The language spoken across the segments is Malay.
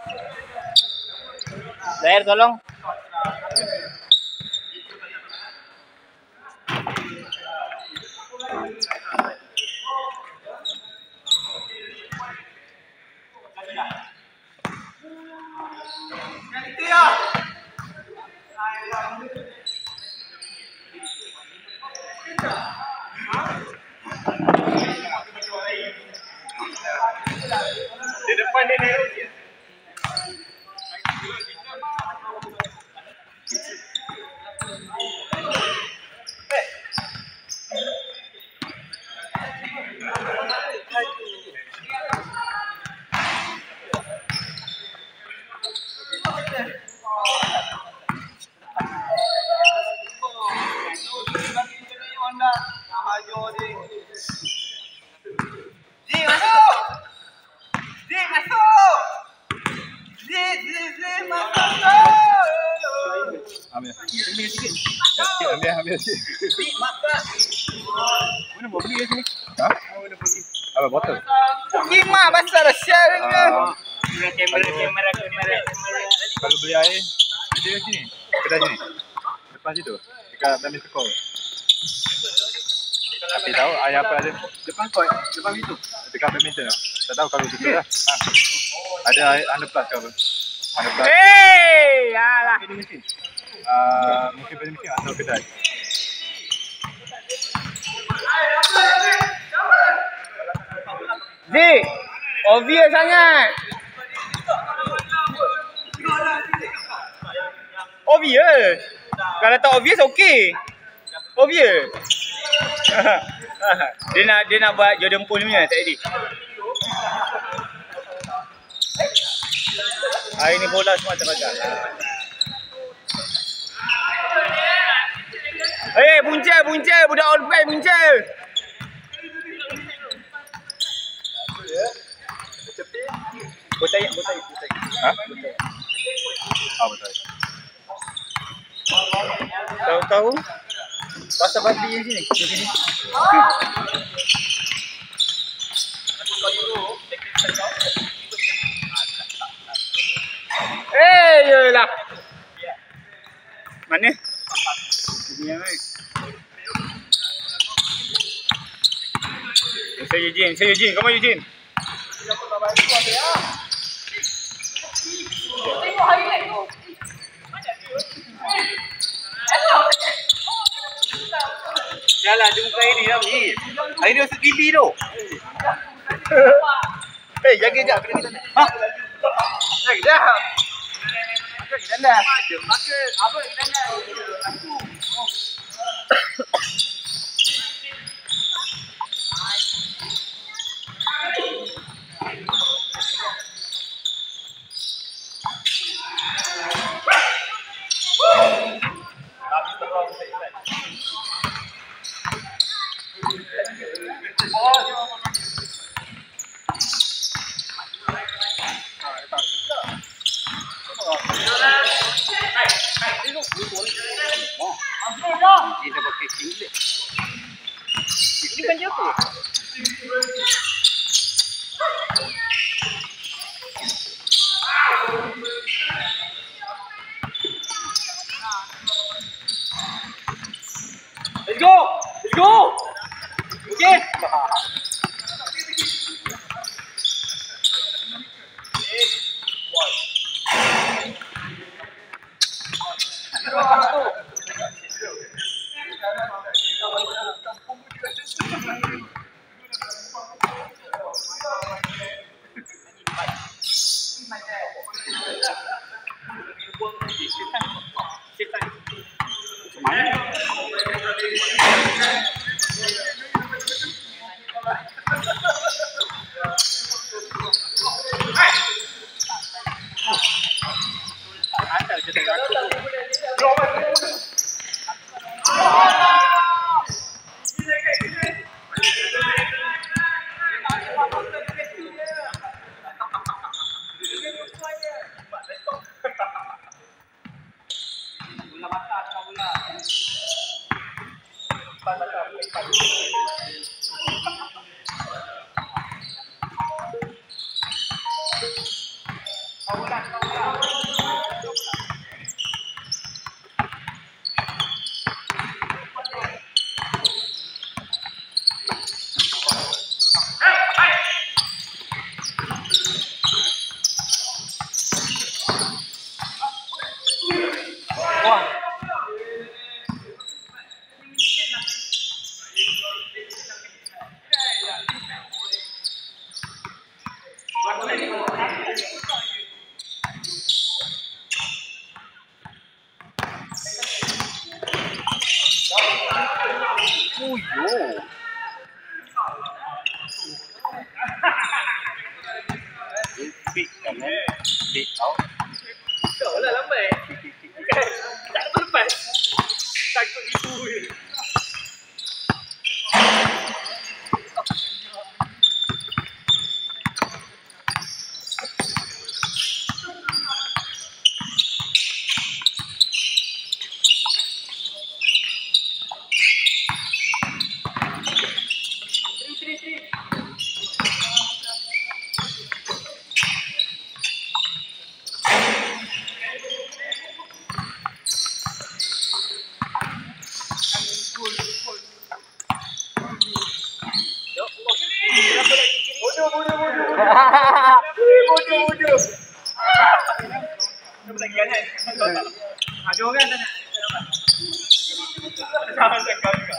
Zahir tolong. Di depan dia naik. Ambil sikit. Mana bawa beli kat sini? Ha? Mana beli? Apa botol? Gimana pasal sial ni? Kamera. Kalau beli air, ada kat sini. Kedai sini. Depan situ. Dekat Damis Sekol. Tapi tahu air apa ada? Depan koi, depan itu. Dekat badminton. Tak tahu kalau situ lah. Ha. Ada air underplus ke apa? Underplus. Hei, alah. Ini mesin. Mungkin beli mesin atau kedai. Zik, obvious sangat. Obvious. Kalau tak obvious, okey. Obvious. Dia nak buat Jordan Poole punya, tak jadi. Hari ni bola semua terbakar. Punca, budak all play punca. Botai. Ha? Ah, betul. Tahu pasal babi di sini. Di sini. Yelah. Mana? Sini yang ni. Saya Eugene. Kamu Eugene? Tengok highlight tu. Yalah, dia muka ini dah ni. Hari ni masuk TV tu. Jaga sekejap. Ha? Jaga sekejap. Makan ke dalam? Makan. Apa ke dalam? Dia pakai singlet. Ini kan dia apa? Let's go! Okay. Big kan big tau. Betul lah lambat. Kan? Tak dapat lepas. Takut itu je. Bodoh. Kita tak kira kan? Ada orang tak nak? Sama sekali juga.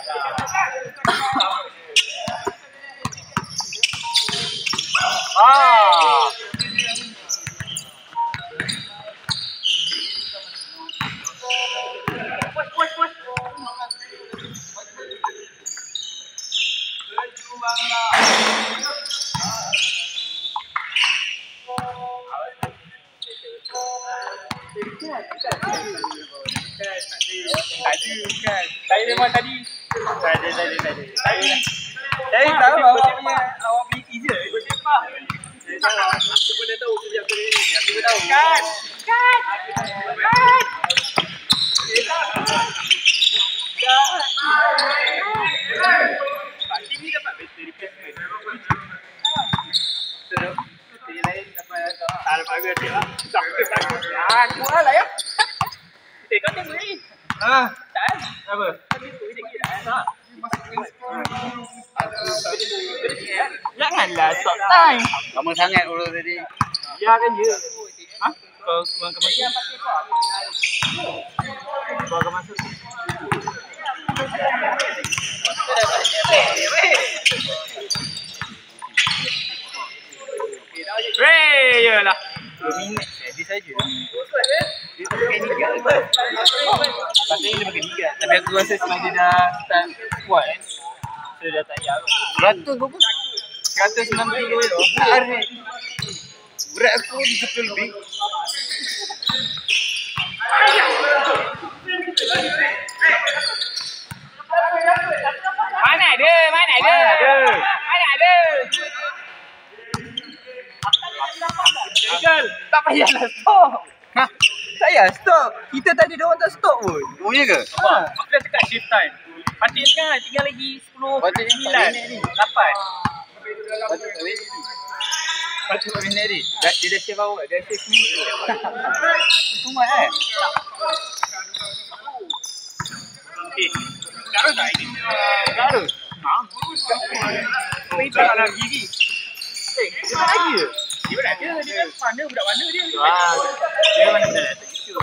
Push. Tadi memang tadi. Tadi tahu awak punya easy je. Saya tahu. Aku pun dah tahu kerja aku ni. Aku pun tahu. Kan. Pagi ni dapat battery replacement. Terus battery lain dapat tak dapat battery lah. Aku lah ya. Kau tengok ni. Tak. Apa? Janganlah stop time. Lama sangat urus tadi. Ya kan je. Kau ke masuk. Kau ke masuk. Weh, yalah. 2 minit dia saja. Dia tak pakai nigat. Patutnya dia pakai nigat. Tapi aku rasa sebab dia dah start kuat kan. So dia tak payah. 100 berapa? 190 kilo tu. Berat aku 70 lebih. Mana ada? Tak payahlah stop. Tak payah stop. Kita tadi dia orang tak stop pun. Oh ya ke? Aku dah tekan shift time. Patutnya sekarang tinggal lagi 10, 9, 8. Patut tak minit ni. Dia dah save awak. Dia save ni. Semua kan? Okay. Garut tak ini? Garut? Ini tak nak gigi. Dia tak lagi ke? Dia tak ada. Dia kan mana? Budak mana dia? Dia mana dah tak gitu.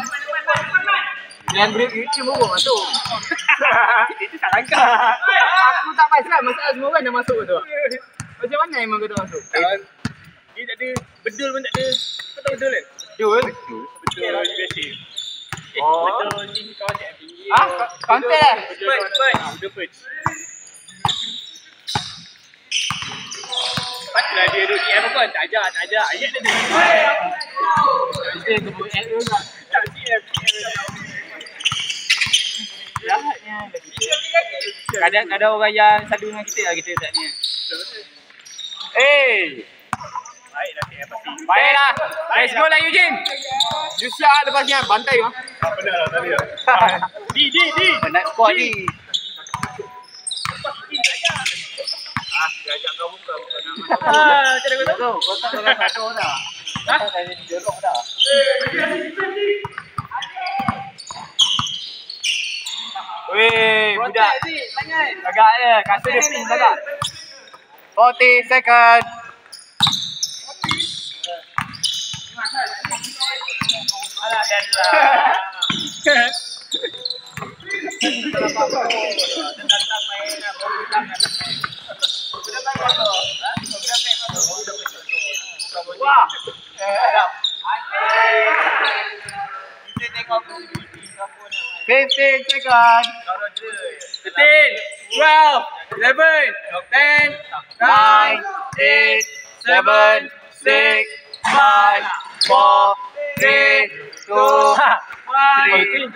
Yang grip YouTube pun masuk. Itu tak langkah. Aku tak pasal masalah semua orang dah masuk tu. Macam mana memang kau tak masuk? Dia tak ada. Bedul pun tak ada. Kau tahu betul kan? Betul? Betul. Biasa. Betul ni kawasan tinggi. Counter lah. Betul perch. Patutlah dia duduk DM pun. Tak ajar. Ayat dia duduk. Dia kebun L juga. Tak DM. Jahatnya. Kadang ada orang yang sadu dengan kita lah. Kita tak ni. Baiklah saya pasti. Baiklah. Let's go lah Eugene. Jusya lepas ni bantai kau. Benar lah tadi lah. Di. Penat squad ni. Dia ajak kau buka nama. Macam mana kau tahu? Kau tak dalam satu orang. Jorok dah. Weh, budak. Agak dia, kata dia pin agak. 40 second. Alah dan lah. Wah. 15 second. 13, 12, 11, 10, 9, 8, 7, 6, 5, 4, 3, 2, 3.